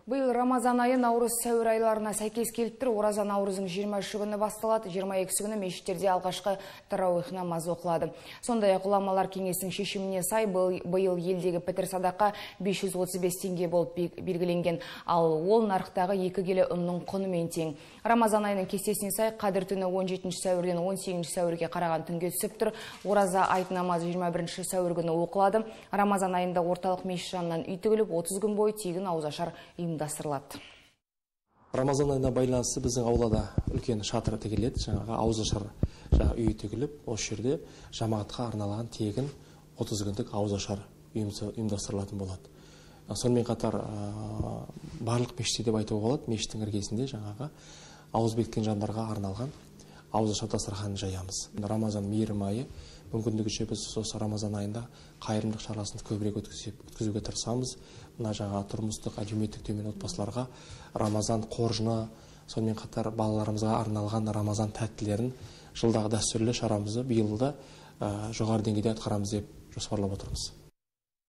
Бұл Рамазан айы наурыз сәуір айларына сәйкес келіп тұр. Ораза наурыздың 23 күні басталады, 22 күні мешіттерде алғашқы тарауих намазы оқылады. Сондай-ақ ғұламалар кеңесінің шешіміне сай биыл елдегі пітір садақа 535 теңге болып белгіленген, ал ол нарықтағы 2 келі ұнның құнымен тең. Рамазан айының кестесіне сай қадір түні 17 сәуірден 18 сәуірге қараған түнге түсіп тұр. Ораза айт намазы 21 сәуір күні оқылады. Рамазан айында орталық мешіт жанынан үй тігіліп, 30 күн бойы тегін ауызашар ұйымдастырылады. Рамазан айына байланысты біздің аулада үлкен шатыр тігіледі, жаңағы ауызашар үй тігіліп, осы жерде жамағатқа арналған тегін 30 күндік ауызашар ұйымдастырылатын болады. Сонымен қатар барлық мешітте деп айтуға болады, мешіттің іргесінде жаңағы ауыз бекіткен жандарға арналған ауызашар дастарханын жаямыз. Рамазан мейірім айы, мүмкіндігінше біз осы Рамазан айында қайырымдылық шарасын көбірек өткізуге тырысамыз. Мына жаңа тұрмыстық, әлеуметтік төмен отбасыларға Рамазан қоржыны, сонымен қатар балаларымызға арналған Рамазан тәттілерін жылдағы дәстүрлі шарамызды биыл да жоғары деңгейде атқарамыз деп жоспарлап отырмыз.